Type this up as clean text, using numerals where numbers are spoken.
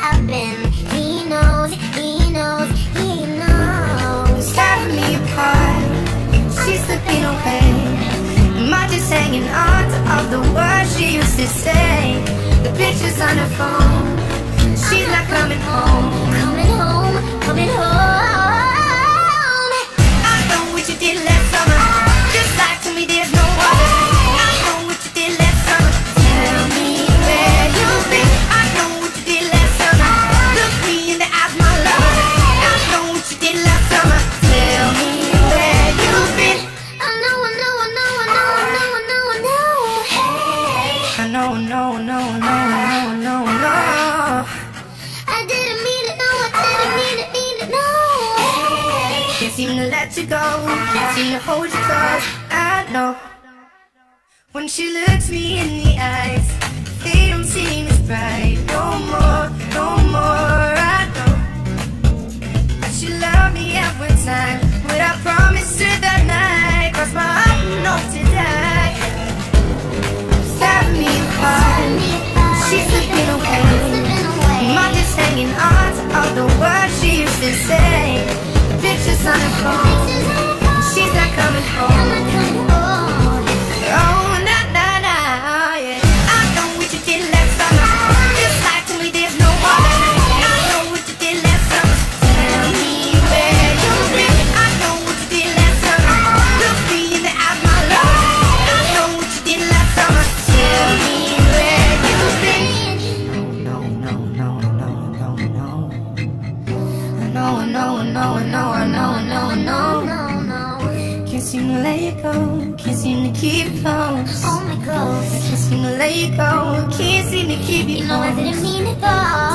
I've been. He knows, he knows, he knows. Tearing me apart, she's slipping away. Am I just hanging on to all the words she used to say? The pictures on her phone, she's not coming home. Coming home, coming home. I know what you did last summer. Just like to me there's no other. I know what you did last summer. Tell me where you've been. I know what you did last summer. Look me in the eyes, my lover. I know what you did last summer. Tell me where you've been. I know, I know, I know, I know, I know, I know, I know. Hey, I know, no, no, no, no, no, no. I didn't mean it, no, I didn't mean it, no. Hey, Can't seem to let you go. Can't seem to hold you close. I know. When she looks me in the eyes, they don't seem as bright. No more, no more. I know that she loved me every time. But I promised her that night, cross my heart and hope to die. Tearing me apart, she's slipping away. Am I just hanging on to all the words she used to say? The pictures on her phone, she's not coming home. Oh, nah, nah, nah, yeah. I know what you did last summer. Just like to me there's no other. I know what you did last summer. Tell me where you've been. I know what you did last summer. Look me in the eyes, my love. I know what you did last summer. Tell me where you've been. No, no, no, no, no, no. I know, I know, I know, I know, I know, I know, I know. No, no. Can't seem to let you go. Can't seem to keep you close. Oh my God. Can't seem to let you go. Can't seem to keep you You know I close. didn't mean it though.